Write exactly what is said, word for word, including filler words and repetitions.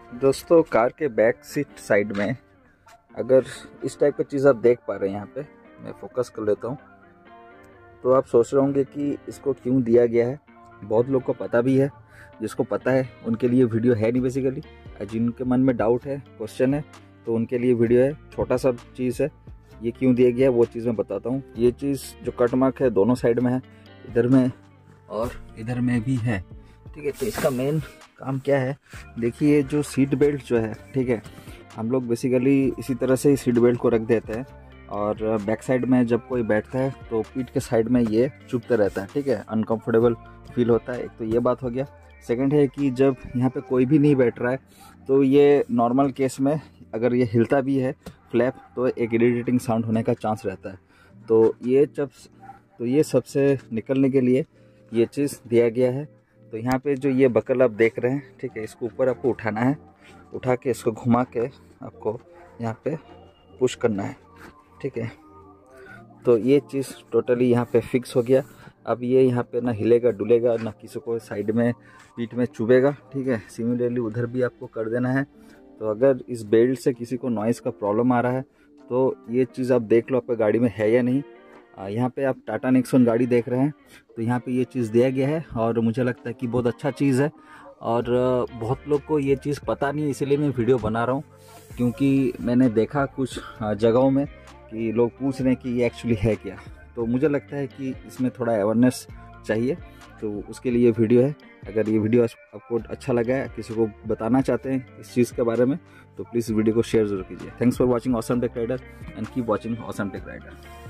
दोस्तों, कार के back seat side में अगर इस टाइप का चीज़ आप देख पा रहे हैं, यहाँ पे मैं फोकस कर लेता हूँ, तो आप सोच रहे होंगे कि इसको क्यों दिया गया है। बहुत लोग को पता भी है, जिसको पता है उनके लिए वीडियो है नहीं बेसिकली। जिनके मन में डाउट है, क्वेश्चन है, तो उनके लिए वीडियो है। छोटा सा चीज़ है, ये क्यों दिया गया है वो चीज़ मैं बताता हूँ। ये चीज़ जो कट मार्क है दोनों साइड में है, इधर में और इधर में भी है, ठीक है। तो इसका मेन काम क्या है, देखिए जो सीट बेल्ट जो है, ठीक है, हम लोग बेसिकली इसी तरह से ही सीट बेल्ट को रख देते हैं और बैक साइड में जब कोई बैठता है तो पीठ के साइड में ये चुभता रहता है, ठीक है, अनकंफर्टेबल फील होता है। एक तो ये बात हो गया। सेकंड है कि जब यहाँ पे कोई भी नहीं बैठ रहा है तो ये नॉर्मल केस में अगर ये हिलता भी है फ्लैप, तो एक इरिटेटिंग साउंड होने का चांस रहता है। तो ये जब तो ये सबसे निकलने के लिए ये चीज़ दिया गया है। तो यहाँ पे जो ये बकल आप देख रहे हैं, ठीक है, इसको ऊपर आपको उठाना है, उठा के इसको घुमा के आपको यहाँ पे पुश करना है, ठीक है। तो ये चीज़ टोटली यहाँ पे फिक्स हो गया। अब ये यहाँ पे ना हिलेगा डुलेगा, ना किसी को साइड में पीठ में चुभेगा, ठीक है। सिमिलरली उधर भी आपको कर देना है। तो अगर इस बेल्ट से किसी को नॉइज़ का प्रॉब्लम आ रहा है तो ये चीज़ आप देख लो आपका गाड़ी में है या नहीं। यहाँ पे आप टाटा नेक्सॉन गाड़ी देख रहे हैं, तो यहाँ पे ये चीज़ दिया गया है और मुझे लगता है कि बहुत अच्छा चीज़ है। और बहुत लोग को ये चीज़ पता नहीं है, इसीलिए मैं वीडियो बना रहा हूँ, क्योंकि मैंने देखा कुछ जगहों में कि लोग पूछ रहे हैं कि ये एक्चुअली है क्या। तो मुझे लगता है कि इसमें थोड़ा अवेयरनेस चाहिए, तो उसके लिए वीडियो है। अगर ये वीडियो आपको अच्छा लगा है, किसी को बताना चाहते हैं इस चीज़ के बारे में, तो प्लीज़ वीडियो को शेयर ज़रूर कीजिए। Thanks for watching awesome tech rider and keep watching awesome tech rider.